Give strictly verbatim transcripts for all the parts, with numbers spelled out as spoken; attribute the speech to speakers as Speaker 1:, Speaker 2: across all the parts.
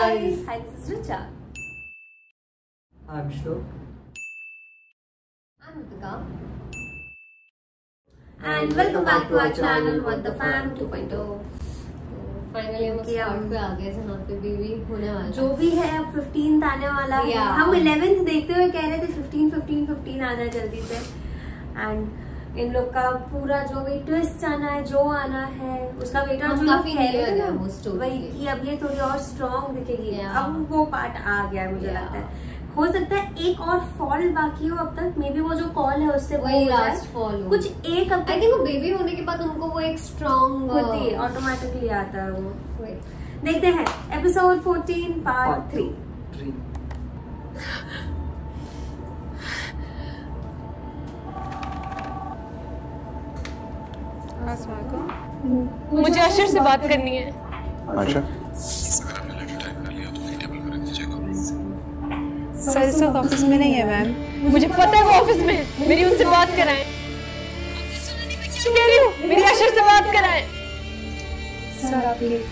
Speaker 1: guys. Hi, this is Richa.
Speaker 2: I'm Shlok.
Speaker 1: I'm Ritika. And welcome back to our channel What the Fam two point O.
Speaker 3: Finally हम spot पे आ गए जहाँ पे baby होने वाला
Speaker 1: जो भी है अब फिफ्टीन्थ आने वाला है.
Speaker 3: yeah.
Speaker 1: हम इलेवेंथ देखते हुए कह रहे थे फिफ्टीन फिफ्टीन फिफ्टीन आना जल्दी से. एंड इन लोग का पूरा जो भी ट्विस्ट आना है, जो आना है उसका वेट और जो
Speaker 3: काफी
Speaker 1: कह रहे थे ना
Speaker 3: वो स्टोरी
Speaker 1: वही कि अब ये थोड़ी और स्ट्रॉन्ग दिखेगी.
Speaker 3: yeah.
Speaker 1: अब वो पार्ट आ गया है मुझे
Speaker 3: yeah.
Speaker 1: लगता है. हो सकता है एक और फॉल बाकी हो अब तक. मे बी वो जो कॉल है उससे
Speaker 3: वही लास्ट फॉल हो.
Speaker 1: कुछ एक अब
Speaker 3: आई थिंक वो बेबी होने के बाद उनको वो एक स्ट्रॉन्ग
Speaker 1: होती ऑटोमेटिकली आता है वो. देखते हैं एपिसोड फोर्टीन पार्ट थ्री.
Speaker 4: मुझे अशर से बात करनी है.
Speaker 5: अच्छा
Speaker 4: सर इस वक्त ऑफिस में नहीं है मैम. मुझे पता है वो ऑफिस में है. मेरी उनसे बात कराएं. कह रही हूँ मेरी अशर से बात कराएं. सर आप ये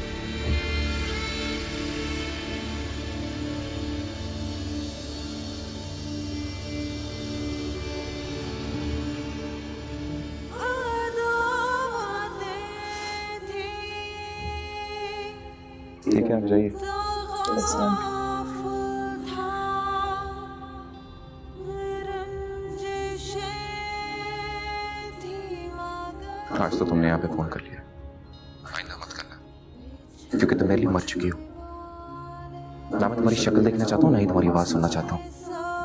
Speaker 5: ठीक है आप जाइए. आज तो तुमने यहाँ पे फोन कर लिया. आइंदा मत करना क्योंकि तुम मेरे लिए मर चुकी हो. ना मैं तुम्हारी शक्ल देखना चाहता हूँ ना ही तुम्हारी आवाज सुनना चाहता हूँ.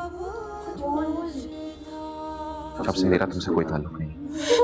Speaker 5: अब से मेरा तुमसे कोई ताल्लुक नहीं.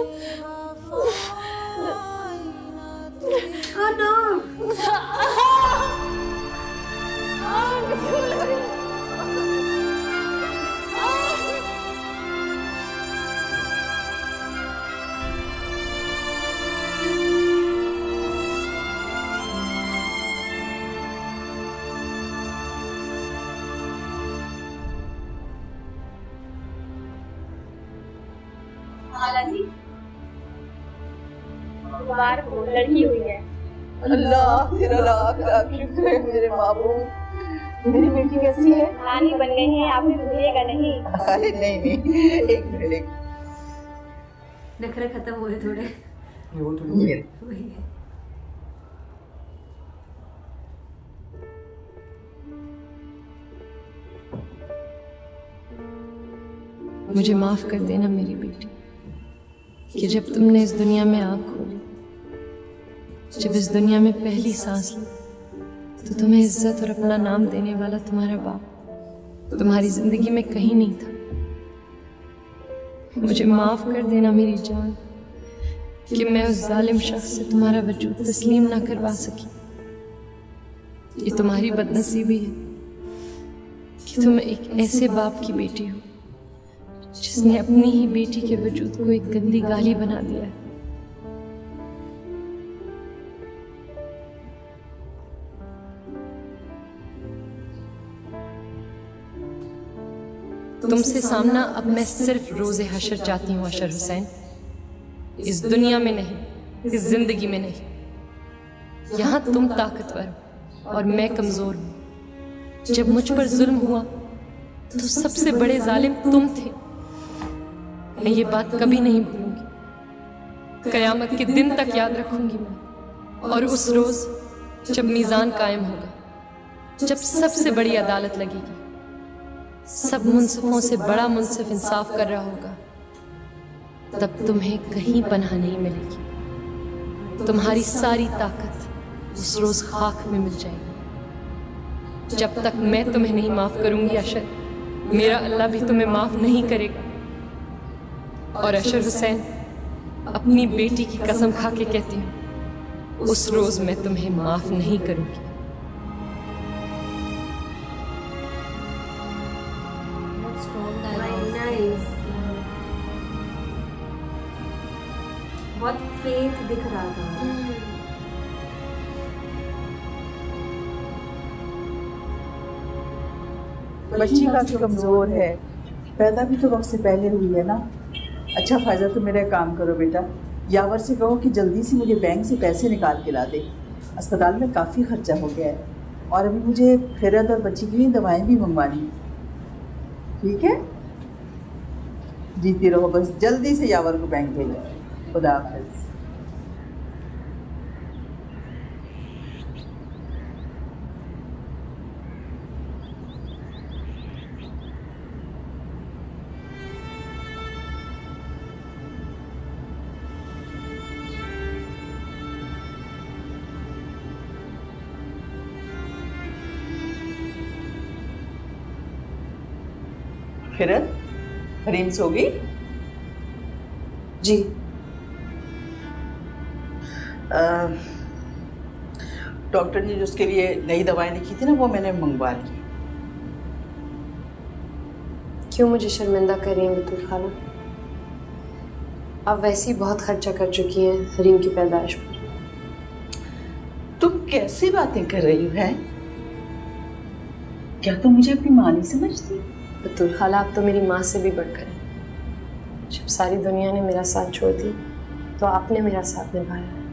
Speaker 4: लड़की हुई है.
Speaker 6: अल्लाह तेरा लाख लाख शुक्र है मेरे बाबू. मेरी बेटी कैसी है?
Speaker 4: रानी बन गई है. आप भी भूलिएगा नहीं.
Speaker 6: अरे नहीं नहीं एक मिनट.
Speaker 1: नखरे खत्म हुए थोड़े.
Speaker 2: वो थोड़ी
Speaker 1: वही है.
Speaker 4: मुझे माफ कर देना मेरी बेटी कि जब तुमने इस दुनिया में आँख खोली, जब इस दुनिया में पहली सांस ली, तो तुम्हें इज्जत और अपना नाम देने वाला तुम्हारा बाप तुम्हारी जिंदगी में कहीं नहीं था. मुझे माफ कर देना मेरी जान कि मैं उस जालिम शख्स से तुम्हारा वजूद तस्लीम ना करवा सकी. ये तुम्हारी बदनसीबी है कि तुम एक ऐसे बाप की बेटी हो जिसने अपनी ही बेटी के वजूद को एक गंदी गाली बना दिया है. तुमसे सामना अब मैं सिर्फ रोजे हशर चाहती हूँ अशर हुसैन. इस दुनिया में नहीं, इस जिंदगी में नहीं. यहाँ तुम ताकतवर हो और मैं कमजोर हूँ. जब मुझ पर जुल्म हुआ तो सबसे बड़े जालिम तुम थे. मैं ये बात कभी नहीं भूलूंगी. कयामत के दिन तक याद रखूंगी मैं. और उस रोज जब मीजान कायम होगा, जब सबसे बड़ी अदालत लगेगी, सब मुंसिफों से बड़ा मुंसिफ इंसाफ कर रहा होगा, तब तुम्हें कहीं पनाह नहीं मिलेगी. तुम्हारी सारी ताकत उस रोज खाक में मिल जाएगी. जब तक मैं तुम्हें नहीं माफ करूंगी अशर, मेरा अल्लाह भी तुम्हें माफ नहीं करेगा. और अशर हुसैन, अपनी बेटी की कसम खा के कहती हूँ, उस रोज मैं तुम्हें माफ नहीं करूंगी.
Speaker 1: बहुत फेथ दिख रहा था.
Speaker 6: बच्ची काफी कमजोर है. पैदा भी तो वक्त से पहले हुई है ना. अच्छा फायदा तुम मेरा काम करो बेटा, यावर से कहो कि जल्दी से मुझे बैंक से पैसे निकाल के ला दे. अस्पताल में काफी खर्चा हो गया है. और अभी मुझे फिरत और बच्ची की दवाएं भी मंगवानी है, ठीक है? जीती रहो, बस जल्दी से यावर को बैंक भेजो। खुदा हाफिज। फिरत, हरीम सो गई?
Speaker 4: जी।
Speaker 6: डॉक्टर ने जो उसके लिए नई दवाएं लिखी थी ना, वो मैंने मंगवा ली।
Speaker 4: क्यों मुझे शर्मिंदा कर रही हैं बतूल खाला? आप वैसे ही बहुत खर्चा कर चुकी हैं हरीम की पैदाइश पर।
Speaker 6: तुम कैसी बातें कर रही हो? हैं? क्या तुम मुझे अपनी माँ नहीं समझती?
Speaker 4: बतूल खाला, आप तो मेरी माँ से भी बढ़कर हैं। जब सारी दुनिया ने मेरा साथ छोड़ दिया तो आपने मेरा साथ निभाया है।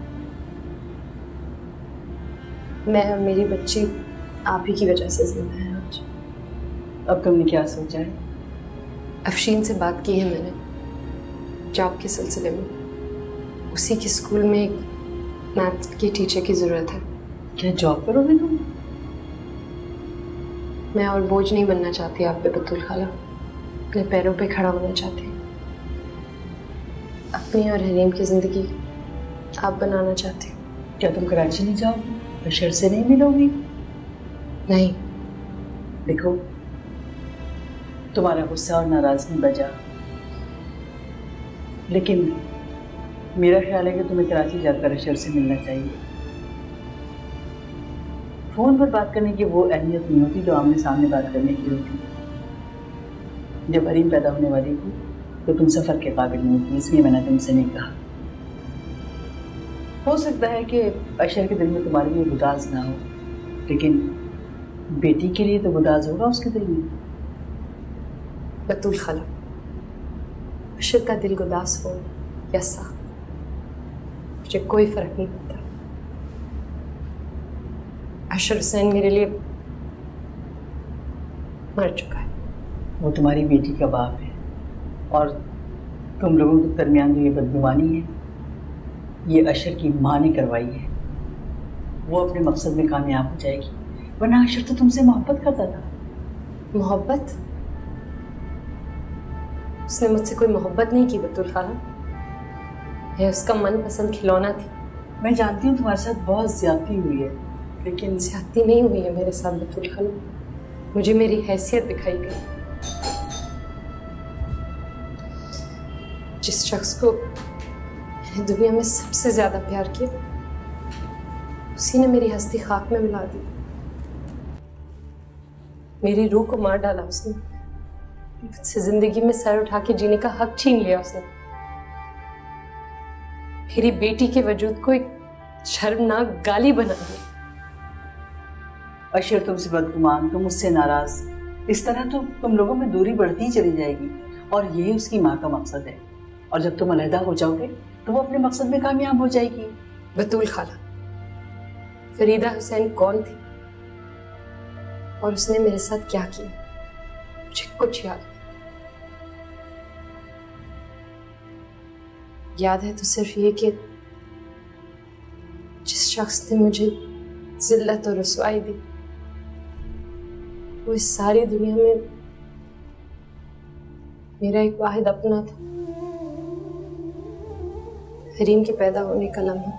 Speaker 4: मैं और मेरी बच्ची आप ही की वजह से जिंदा है आज।
Speaker 6: अब तुमने क्या सोचा है?
Speaker 4: अफशीन से बात की है मैंने जॉब के सिलसिले में। उसी के स्कूल में एक मैथ्स की टीचर की ज़रूरत है।
Speaker 6: क्या जॉब करोगे तुम?
Speaker 4: मैं और बोझ नहीं बनना चाहती आप पे बतूल खाला, अपने पैरों पे खड़ा होना चाहती। अपनी और हरीम की ज़िंदगी आप बनाना चाहती।
Speaker 6: क्या तुम कराची नहीं जाओगी? अशर से नहीं मिलोगी?
Speaker 4: नहीं।
Speaker 6: देखो, तुम्हारा गुस्सा और नाराजगी बजा, लेकिन मेरा ख्याल है कि तुम्हें कराची जाकर अशर से मिलना चाहिए। फोन पर बात करने की वो अहमियत नहीं होती जो आमने सामने बात करने की होती। जब हरीम पैदा होने वाली थी तो तुम सफ़र के काबिल नहीं थी, इसलिए मैंने तुमसे नहीं कहा। हो सकता है कि अशर के दिल में तुम्हारे लिए गुदाज ना हो, लेकिन बेटी के लिए तो गुदाज होगा उसके दिल में।
Speaker 4: बतूल खाला, अशर का दिल गुदास हो या साफ, मुझे कोई फर्क नहीं पड़ता। अशर हुसैन मेरे लिए मर चुका है।
Speaker 6: वो तुम्हारी बेटी का बाप है, और तुम लोगों के दरमियान जो ये बदगुमानी है, ये अशर की माँ ने करवाई है। वो अपने मकसद में कामयाब हो जाएगी, वरना अशर तो तुमसे मोहब्बत करता था।
Speaker 4: मोहब्बत? उसने मुझसे कोई मोहब्बत नहीं की बतूल खाला। मैं उसका मनपसंद खिलौना थी।
Speaker 6: मैं जानती हूँ तुम्हारे साथ बहुत ज्यादती हुई है, लेकिन
Speaker 4: ज्यादती नहीं हुई है मेरे साथ बतूल खाला। मुझे मेरी हैसियत दिखाई गई। जिस शख्स को मैंने दुनिया में सबसे ज्यादा प्यार किया, उसी ने मेरी हस्ती खाक में मिला दी। मेरी रूह को मार डाला उसने। मुझसे जिंदगी में सर उठा के जीने का हक छीन लिया उसने। मेरी बेटी के वजूद को एक शर्मनाक गाली बना दी।
Speaker 6: अशर तुमसे बदगुमान, तुम मुझसे नाराज। इस तरह तो तुम लोगों में दूरी बढ़ती ही चली जाएगी, और यही उसकी माँ का मकसद है। और जब तुम अलहदा हो जाओगे तो वो अपने मकसद में कामयाब हो जाएगी।
Speaker 4: बतूल खाला, फरीदा हुसैन कौन थी और उसने मेरे साथ क्या किया, मुझे कुछ याद याद है तो सिर्फ ये कि जिस शख्स ने मुझे जिल्लत और रुसवाई दी, वो इस सारी दुनिया में मेरा एक वाहिद अपना था। हरीम के पैदा होने का लम्हा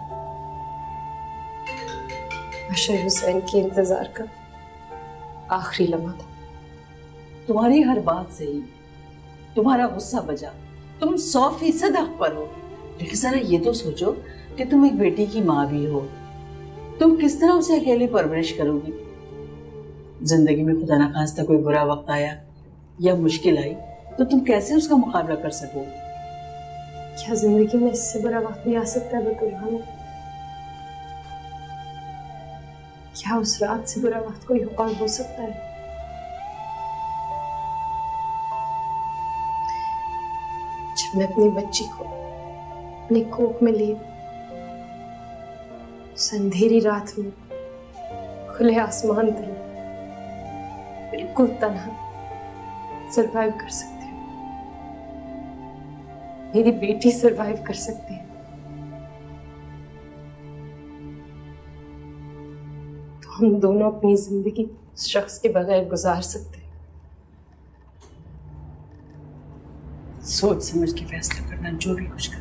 Speaker 4: अशर हुसैन के इंतजार का आखिरी लम्हा था।
Speaker 6: तुम्हारी हर बात सही, तुम्हारा गुस्सा बजा, तुम सौ फीसद हक पर हो, लेकिन जरा ये तो सोचो कि तुम एक बेटी की माँ भी हो। तुम किस तरह उसे अकेले परवरिश करोगी? जिंदगी में खुदा ना खास्ता कोई बुरा वक्त आया या मुश्किल आई तो तुम कैसे उसका मुकाबला कर सकोगे?
Speaker 4: क्या जिंदगी में इससे बुरा वक्त भी आ सकता है बतूल खाला? क्या उस रात से बुरा वक्त कोई और हो सकता है? जब मैं अपनी बच्ची को अपनी कोख में लिए उस अंधेरी रात में खुले आसमान तले बिल्कुल तन्हा सरवाइव कर सकती हूँ। मेरी बेटी सरवाइव कर सकती है तो हम दोनों अपनी जिंदगी उस शख्स के बगैर गुजार सकते हैं।
Speaker 6: सोच समझ के फैसला करना, जो भी कुछ कर